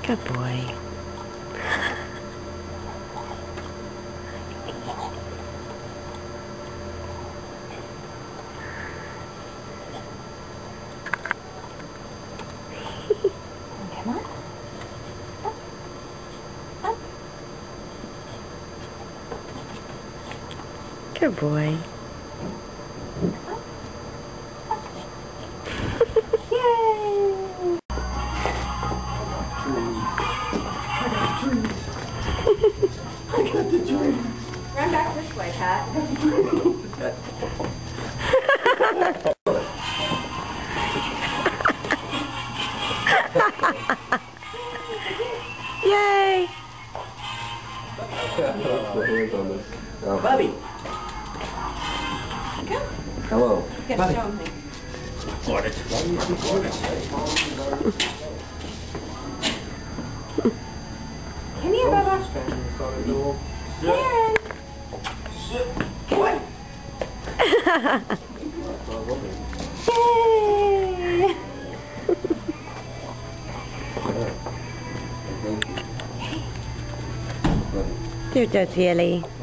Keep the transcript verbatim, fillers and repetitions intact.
Good boy. Come on. Up. Up. Good boy. Up. Up. Yay! I got the tree. Run back this way, Pat. Yay! Bobby. Hello. You gotta show him things. Come here, Bubba. Clarence. What? Yay! You're dirty, Ellie.